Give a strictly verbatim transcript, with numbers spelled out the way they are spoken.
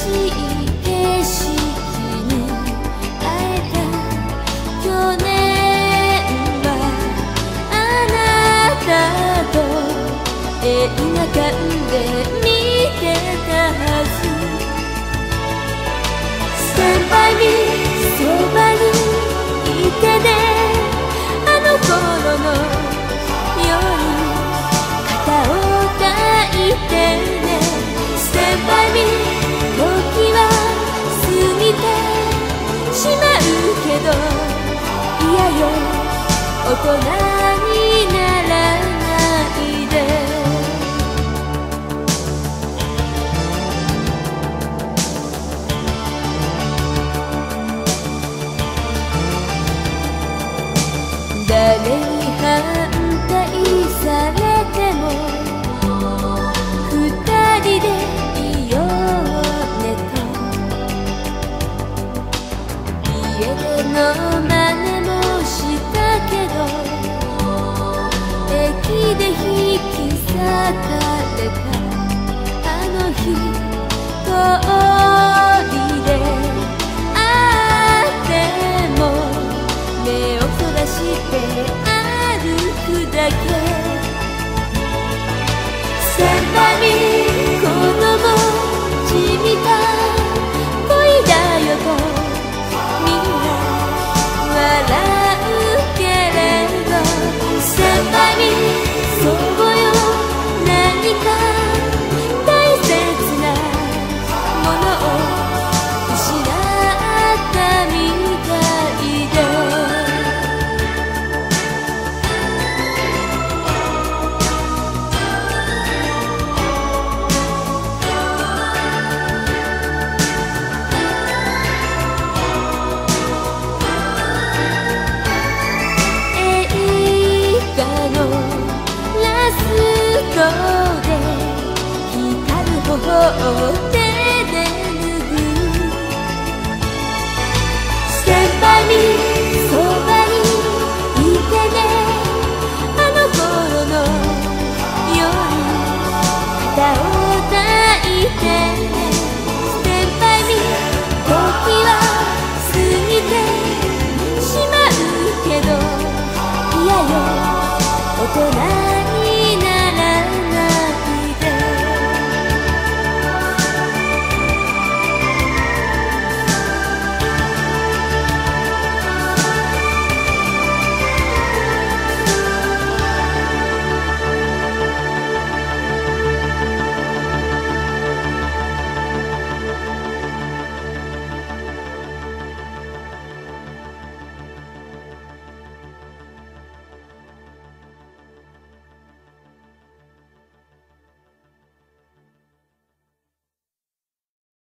しい景色に会えた。去年はあなたと映画館で見てたはず。先輩にそばにいてね、あの頃のように肩を抱いてね。先輩に時は過ぎてしまうけど、いやよ大人にならないで。誰に反対されても二人でいようねと、家での真似もしたけど、駅で引き裂かれたあの日と